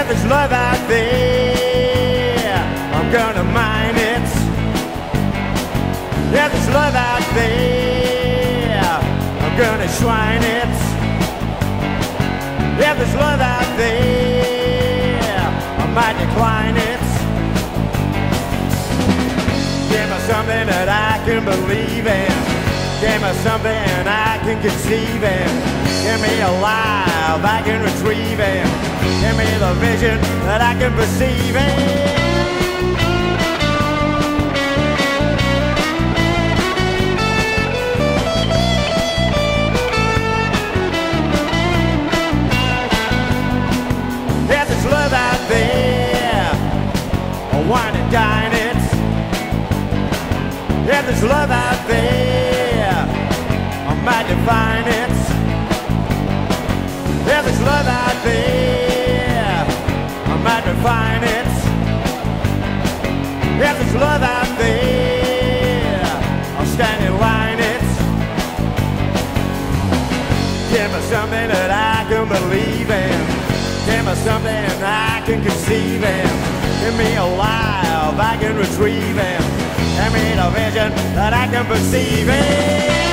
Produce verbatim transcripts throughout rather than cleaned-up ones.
there's love out there, I'm gonna mine it. Yeah, there's love out there, I'm gonna shrine it. Yeah, there's love out there, I might decline it. Give me something that I can believe in. Give me something I can conceive in. Give me a life I can retrieve in. Give me the vision that I can perceive in. Yeah, there's love out there, wine and dine it. Yeah, there's love out there, I might define it. Yeah, there's love out there, I might refine it. Yeah, there's love out there, I'll stand in line it. Give me something that I can believe in. Give me something I can conceive in. Give me a life I can retrieve in. Give me the vision that I can perceive in.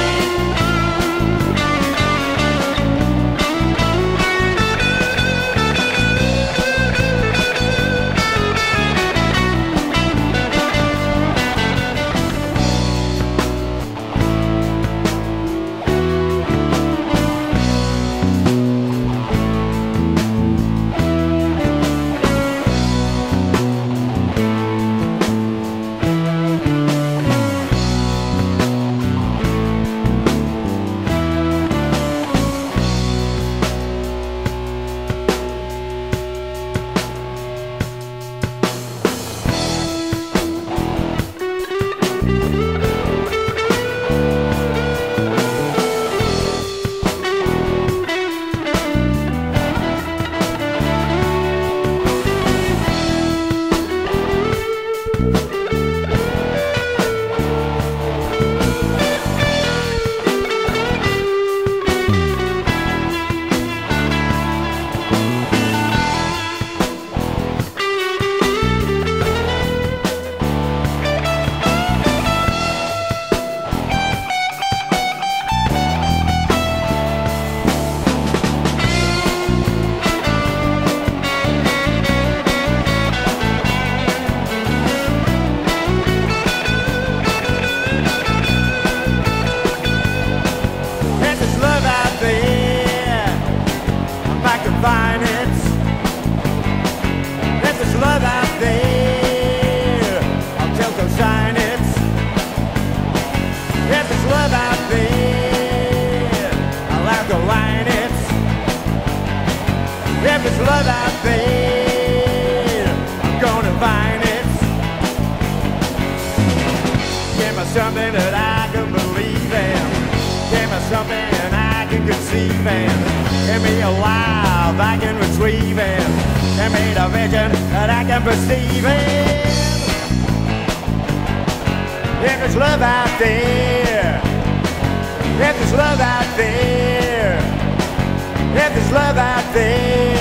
Find it. If there's love out there, I'll tell consign it. If there's love out there, I'll have to line it. If there's love out there, I'm gonna find it. Give me something that I can believe in. Give me something I can conceive in. Give me a life I can retrieve in. Give me the vision that I can perceive in. If there's love out there, if there's love out there, if there's love out there,